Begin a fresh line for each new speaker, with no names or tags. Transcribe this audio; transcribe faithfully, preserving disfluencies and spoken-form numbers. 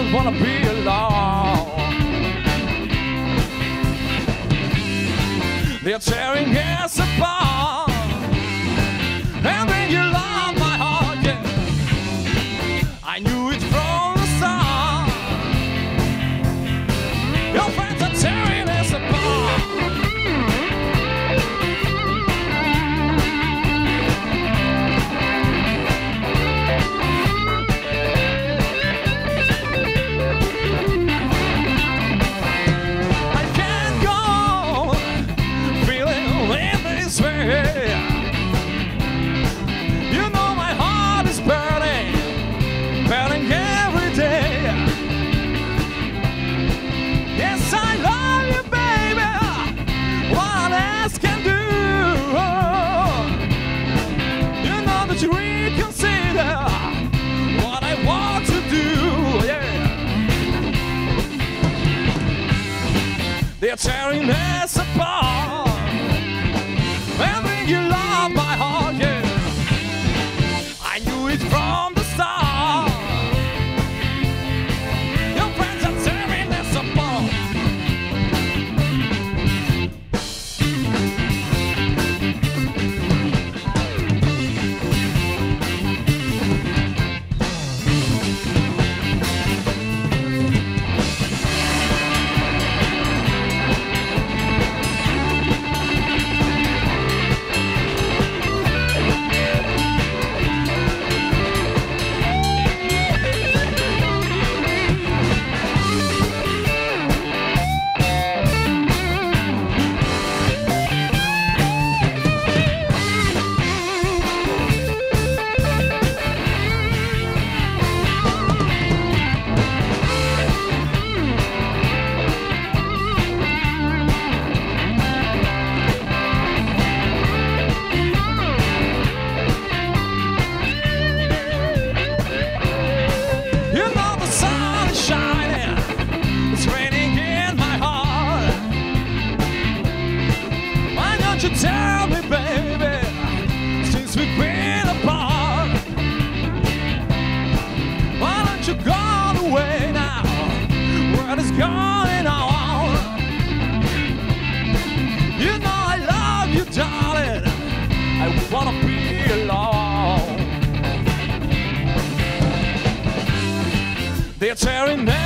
wanna be alone. They're tearing us apart, and then you love my heart, yeah. I knew it from the start. Your friends are tearing us apart. I can't go feeling in this way. You know my heart is burning, burning every day. Yes, I love you, baby. What else can do? You know that you reconsider what I want to do. Yeah, they're tearing us apart, and then you love my heart. Yeah, I knew it from the start. Your friends are tearing us apart. You know the sun is shining, it's raining in my heart. Why don't you tell me, baby, since we've been apart? Why don't you go away now? What is going on? You know I love you, darling. I wanna be alone. They're tearing